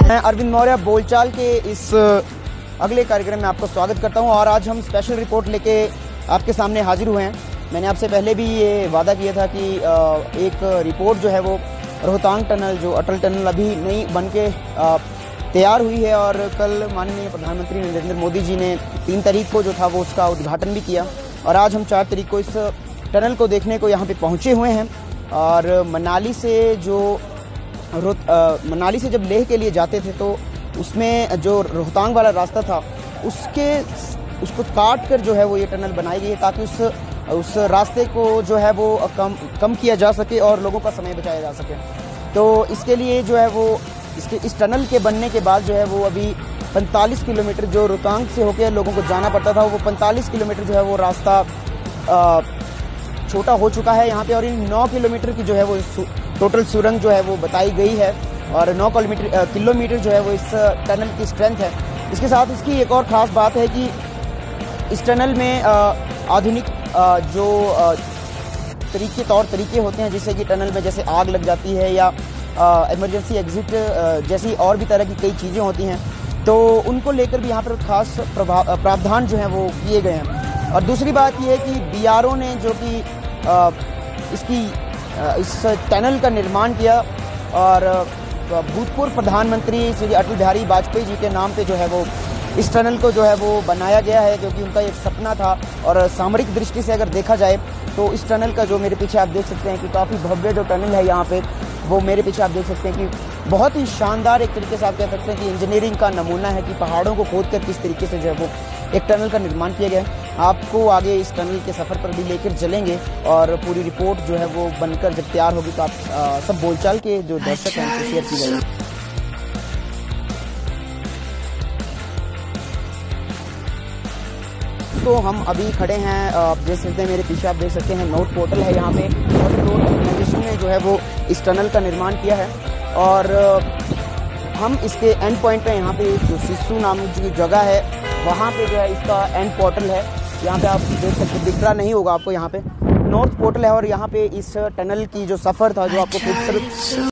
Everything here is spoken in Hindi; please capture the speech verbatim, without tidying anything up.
मैं अरविंद मौर्य बोलचाल के इस अगले कार्यक्रम में आपको स्वागत करता हूं और आज हम स्पेशल रिपोर्ट लेके आपके सामने हाजिर हुए हैं। मैंने आपसे पहले भी ये वादा किया था कि एक रिपोर्ट जो है वो रोहतांग टनल, जो अटल टनल अभी नई बन के तैयार हुई है और कल माननीय प्रधानमंत्री नरेंद्र मोदी जी ने तीन तारीख को जो था वो उसका उद्घाटन भी किया और आज हम चार तारीख को इस टनल को देखने को यहाँ पे पहुँचे हुए हैं। और मनाली से जो मनाली से जब लेह के लिए जाते थे तो उसमें जो रोहतांग वाला रास्ता था उसके उसको काट कर जो है वो ये टनल बनाई गई है ताकि उस उस रास्ते को जो है वो कम कम किया जा सके और लोगों का समय बचाया जा सके। तो इसके लिए जो है वो इसके इस टनल के बनने के बाद जो है वो अभी पैंतालीस किलोमीटर जो रोहतांग से होकर लोगों को जाना पड़ता था वो पैंतालीस किलोमीटर जो है वो रास्ता छोटा हो चुका है यहाँ पे। और इन नौ किलोमीटर की जो है वो टोटल सुरंग जो है वो बताई गई है और नौ किलोमीटर किलोमीटर जो है वो इस टनल की स्ट्रेंथ है। इसके साथ इसकी एक और ख़ास बात है कि इस टनल में आधुनिक जो तरीके तौर तरीके होते हैं जिससे कि टनल में जैसे आग लग जाती है या इमरजेंसी एग्जिट जैसी और भी तरह की कई चीज़ें होती हैं, तो उनको लेकर भी यहाँ पर खास प्रावधान जो हैं वो किए गए हैं। और दूसरी बात यह है कि बी आर ओ ने जो कि इसकी इस टनल का निर्माण किया और भूतपूर्व प्रधानमंत्री श्री अटल बिहारी वाजपेयी जी के नाम पे जो है वो इस टनल को जो है वो बनाया गया है, क्योंकि उनका एक सपना था। और सामरिक दृष्टि से अगर देखा जाए तो इस टनल का जो मेरे पीछे आप देख सकते हैं कि काफ़ी भव्य जो टनल है यहाँ पे, वो मेरे पीछे आप देख सकते हैं कि बहुत ही शानदार एक तरीके से आप कह सकते हैं कि इंजीनियरिंग का नमूना है कि पहाड़ों को खोद कर किस तरीके से जो है वो एक टनल का निर्माण किया गया है। आपको आगे इस टनल के सफ़र पर भी लेकर चलेंगे और पूरी रिपोर्ट जो है वो बनकर जब तैयार होगी तो आप आ, सब बोलचाल के जो दर्शक हैं उनसे शेयर की जाएगी। तो हम अभी खड़े हैं, आप देख सकते हैं मेरे पीछे, आप देख सकते हैं नोट पोर्टल है यहाँ पे और रोड ऑर्गेनाइजेशन ने जो है वो इस टनल का निर्माण किया है। और हम इसके एंड पॉइंट पे यहाँ पे जो सिस्सू नामक की जगह है वहाँ पे जो है इसका एंड पोर्टल है। यहाँ पे आप देख सकते, दिख रहा नहीं होगा आपको, यहाँ पे नॉर्थ पोर्टल है और यहाँ पे इस टनल की जो सफ़र था जो आपको खूबसूरत